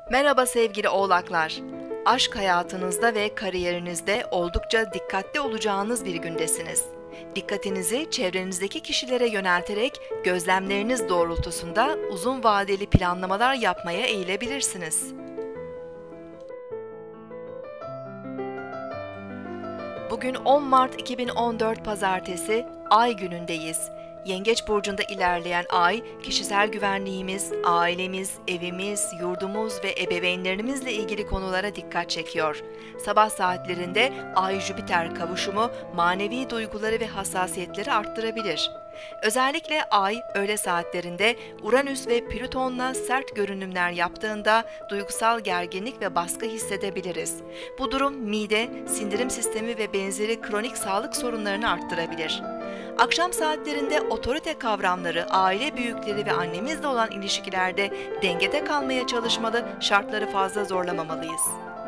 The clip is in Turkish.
Merhaba sevgili oğlaklar. Aşk hayatınızda ve kariyerinizde oldukça dikkatli olacağınız bir gündesiniz. Dikkatinizi çevrenizdeki kişilere yönelterek gözlemleriniz doğrultusunda uzun vadeli planlamalar yapmaya eğilebilirsiniz. Bugün 10 Mart 2014 Pazartesi, Ay günündeyiz. Yengeç burcunda ilerleyen Ay, kişisel güvenliğimiz, ailemiz, evimiz, yurdumuz ve ebeveynlerimizle ilgili konulara dikkat çekiyor. Sabah saatlerinde Ay-Jüpiter kavuşumu manevi duyguları ve hassasiyetleri arttırabilir. Özellikle Ay, öğle saatlerinde Uranüs ve Plüton'la sert görünümler yaptığında duygusal gerginlik ve baskı hissedebiliriz. Bu durum mide, sindirim sistemi ve benzeri kronik sağlık sorunlarını arttırabilir. Akşam saatlerinde otorite kavramları, aile büyükleri ve annemizle olan ilişkilerde dengede kalmaya çalışmalı, şartları fazla zorlamamalıyız.